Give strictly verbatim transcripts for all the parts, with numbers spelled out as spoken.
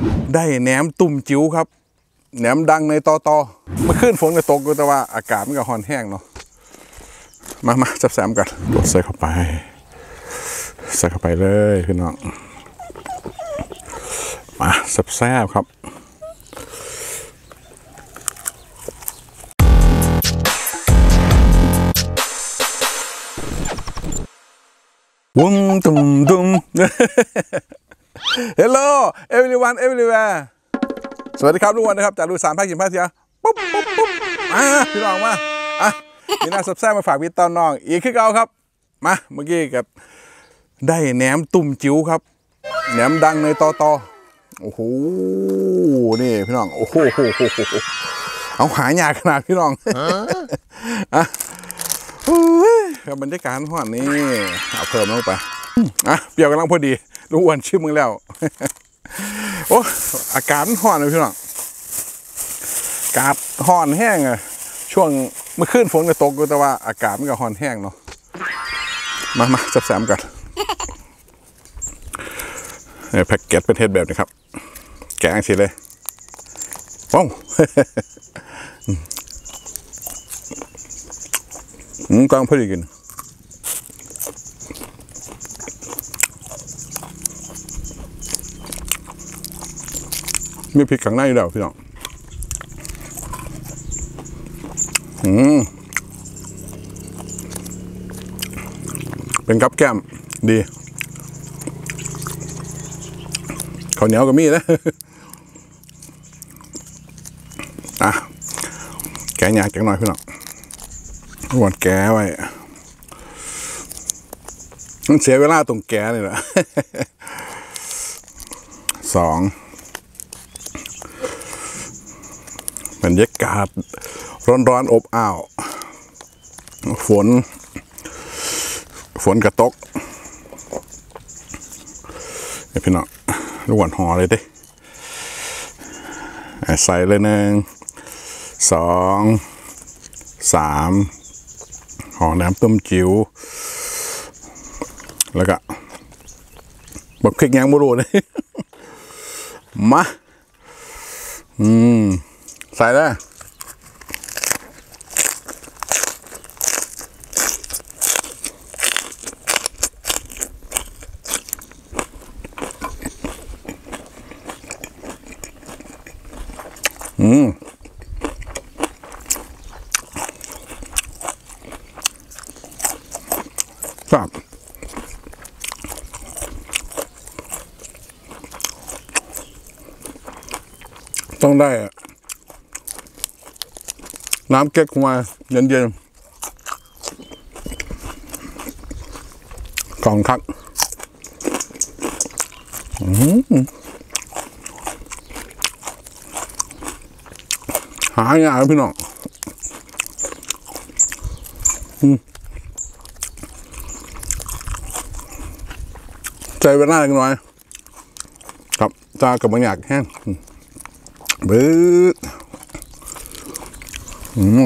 ได้แหนมตุ่มจิ๋วครับแหนมดังในตอตอเมื่อคืนฝนก็ตกแต่ว่าอากาศมันก็ห่อนแห้งเนาะมามาจับแซมกันกดใส่เข้าไปใส่เข้าไปเลยพี่น้องมาแซ่บๆครับวุ้งตุ่มตุ่ม Hello everyone everywhere สวัสดีครับทุกคนนะครับจากดูสามภาคกินภาคเสียปุ๊บปุ๊บปุ๊บอ่ะพี่น้องมาอ่ะมีน่าซับแซ่บมาฝากพี่ต้นน้องอีกขึ้นเอาครับมาเมื่อกี้กับได้แหนมตุ่มจิ๋วครับแหนมดังในตอตอโอ้โหนี่พี่น้องโอ้โหเอาหายากขนาดพี่น้องอ่ะกับบรรยากาศห้องนี้เอาเพิ่มลงไปอ่ะเปรี้ยวกำลังพอดีลูกอ้วนชิมมึงแล้วโอ้อากาศห้อนเลยพี่น้องอากาศห้อนแห้งอะช่วงเมื่อคืนฝนก็ตกแต่ว่าอากาศมันก็ห้อนแห้งเนาะมามาจับแซมกันแพ็กเกจเป็นเทปแบบนี้ครับแกงสิเลยว้าวอืมกลางพอดีกินมีพริกข้างในอยู่แล้วพี่น้องอืมเป็นกับแก้มดีข้าวเหนียวก็มีนะอ่ะแกงหยาแกงหน่อยพี่น้องหวานแกไว้มันเสียเวลาตรงแกนี่แหละสองบรรยากาศร้อนๆอบอ้าวฝนฝนกระตกนี่พี่น้องลูกหวานห่อเลยดิใส่เลยหนึ่งสองสามห่อน้ำต้มจิ๋วแล้วก็บักพริกยางบุรุษมาอืมใส่ได้อืมครับต้องได้น้ำเก๊กมาเย็นๆกล่องคักอืมหายากพี่น้องใจเวลาเล็กน้อยครับตากับบางอย่างแห้งบื้ออืม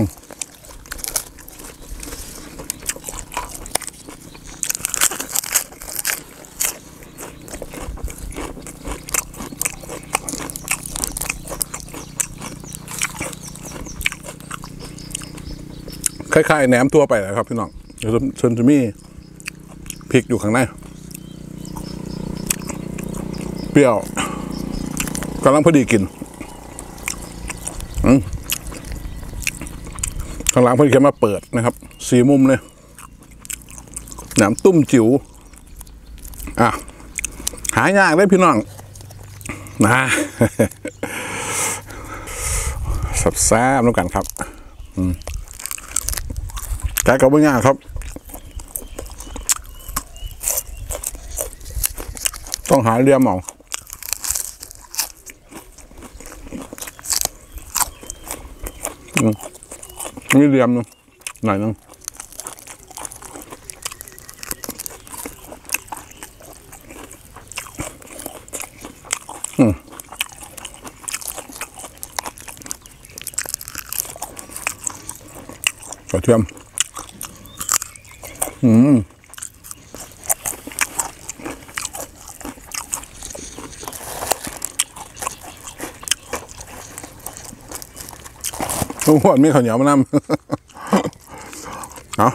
คล้ายๆแหนมทั่วไปแหละครับพี่น้องส่วนจะมีพริกอยู่ข้างในเปรี้ยวกำลังพอดีกินข้างหลังเพื่อนเขียนมาเปิดนะครับสี่มุมเลยแหนมตุ้มจิ๋วอ่ะหายากได้พี่น้องนะสับแซ่บแล้วกันครับแกะกับไม่ยากครับต้องหาเรียมเอามีเรียมหน่อยนึงอืมกระเทียมอืมทุกคนมีข้าวเหนียวมานำเอา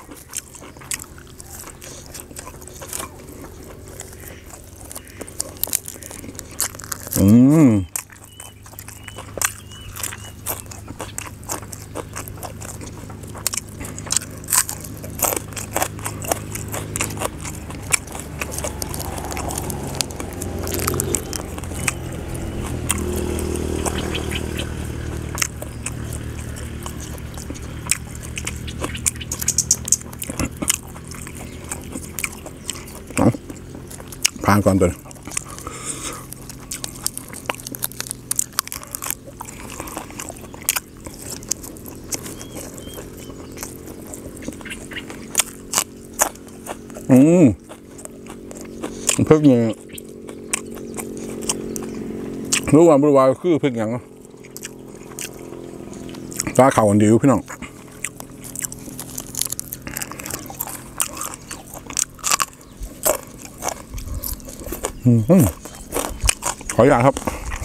อืมผ่านก่อนตัวอืมพริกเนี่ยรู้ว่ารู้ว่าคือพริกอย่างตาเข่าอันเดียวพี่น้องอืมขออนุญาตครับ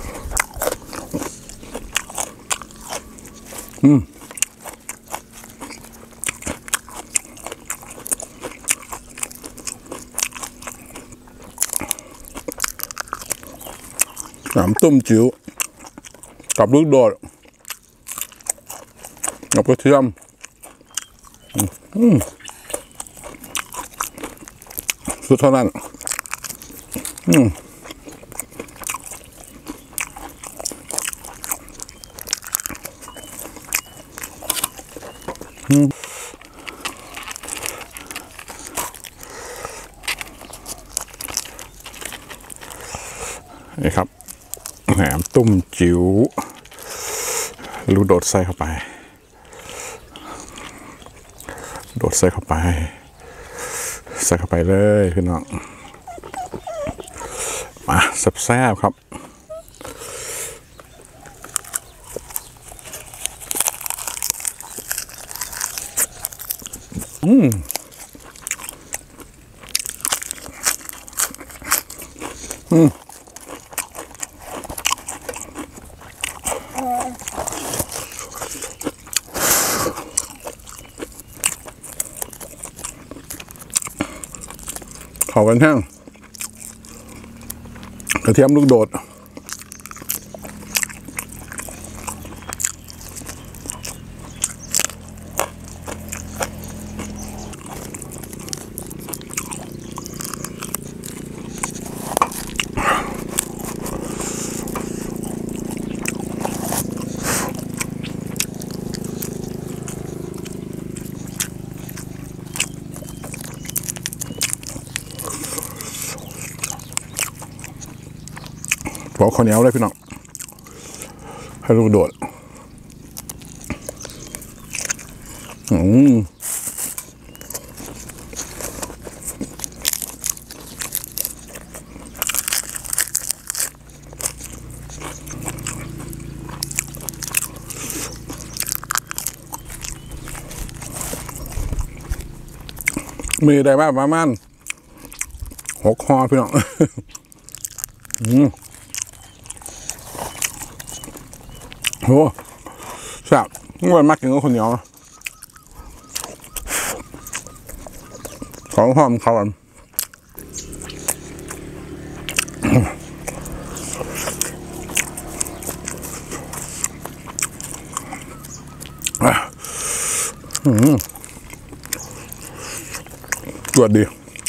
อืมน้ำต้มจิ๋วกับลูกโดดกับกระเทียมอืมสุดเท่านั้นอืมอืมนี่ครับแหนมต้มจิ๋วลูกโดดใส่เข้าไปโดดใส่เข้าไปใส่เข้าไปเลยพี่น้องมาแซ่บๆครับอืมอืมเข้ากันแห้งกระเทียมลูกโดดขอข้าวเหนียวเลยพี่น้องให้ลูกโดดอืมมีได้บ้างประมาณหกห่อพี่น้องอืมโอ้แซ่บมันมากกินกับคนเหนียวของหอมเขาอันอืมตรวจดี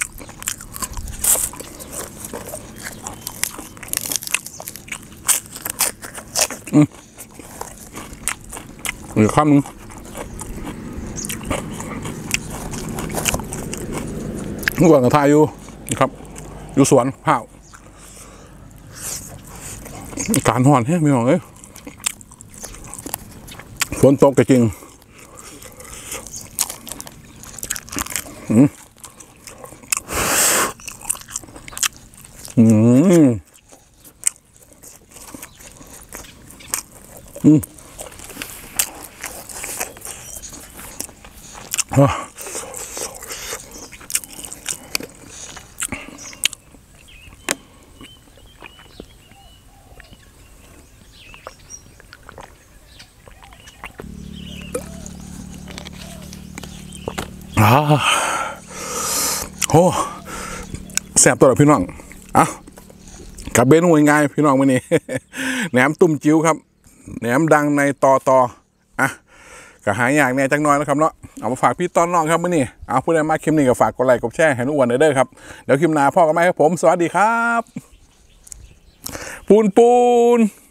อืมอีกคำนึงเมื่อก่อนกับทายอยู่นะครับอยู่สวนข้าวการห่อนแห้งไม่หรอกเอ้ยฝนตกก็จริงอืมอืมอืมอ่ะอ่าโอ้แซ่บตัวละพี่น้องอ่ะกับเบนูง่ายๆพี่น้องวันนี้ แหนมตุ่มจิ้วครับแหนมดังในตอตออ่ะก็หายากแน่จังน้อยนะครับเนาะเอามาฝากพี่ต้อนน้องครับวันนี้เอาผู้ใดมาคลิปนี้ก็ฝากกดไลค์กดแชร์ให้นุวันเด้อครับเดี๋ยวคลิปหน้าพ่อกับแม่ครับผมสวัสดีครับปูนปูน